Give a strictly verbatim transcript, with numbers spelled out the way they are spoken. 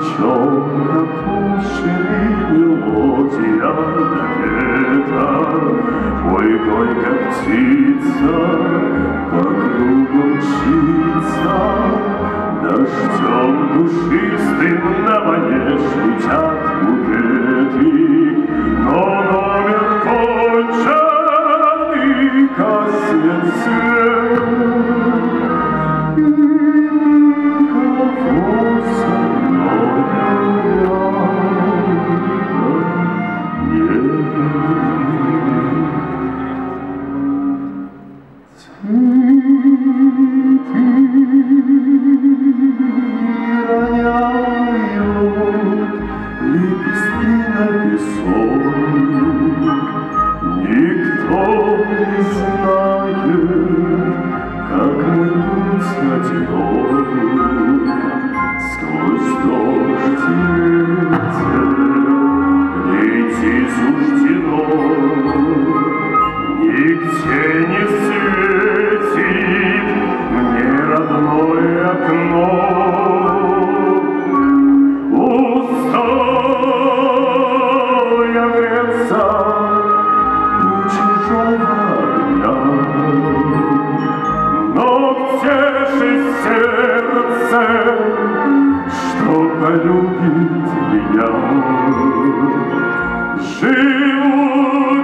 девчонка, пущена мелодия напета, ой-ой, как птица по кругу мчится, дождем душистым на манеж летят букеты, но номер конченый гаснет свет. Никто не знает, как мы путь одинок, сквозь дождь и ветер не идти суждено, нигде не светит мне родное окно. Устал я греться но где же сердце, что полюбит меня? Живу